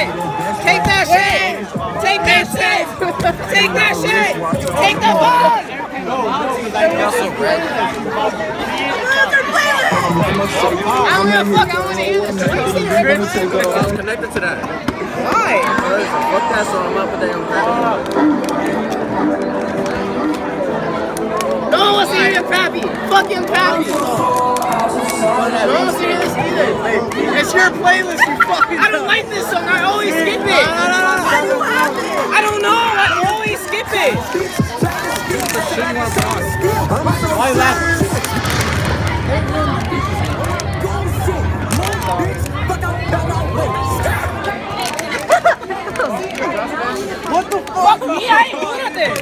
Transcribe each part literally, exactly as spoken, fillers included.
shit! Take that shit! Take that shit! Take that shit! Take the ball! I don't give a fuck, I don't want to hear this. I was connected to that. Why? Fuck that song, I'm up with that on No one wants to hear your Pappy. Fucking Pappy. No one wants to hear this either. It's your playlist, you fucking. I don't like this song. I always skip it. No, no, no, no. Why do you have it? I don't know. I always skip it. Why you laughing? What the fuck? Fuck me. I ain't doing nothing.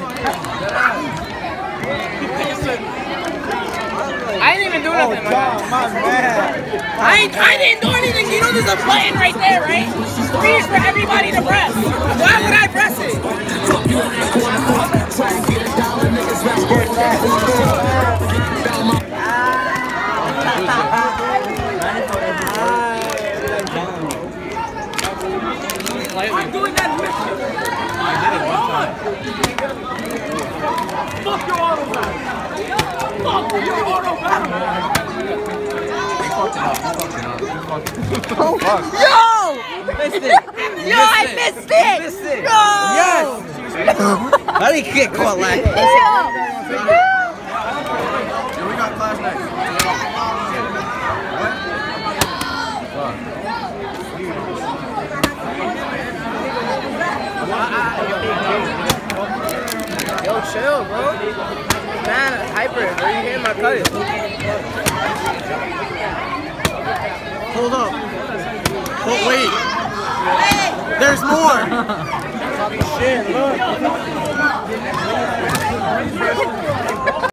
I didn't even do nothing. Oh, God, my man. I ain't, I didn't do anything. You know there's a button right there, right? Three is for everybody to press. Why would I press it? I'm doing that with you. I did it one time. Fuck your auto battle. Fuck your auto battle. Oh, fuck. Yo! Missed it. Yo, I missed it! Missed it. No! Yes! How did you get caught like that? Yeah, we got class next. Yo, chill, bro. Man, hyper, bro. You hitting my cut? Hold up. Oh, wait. There's more. Shit, look.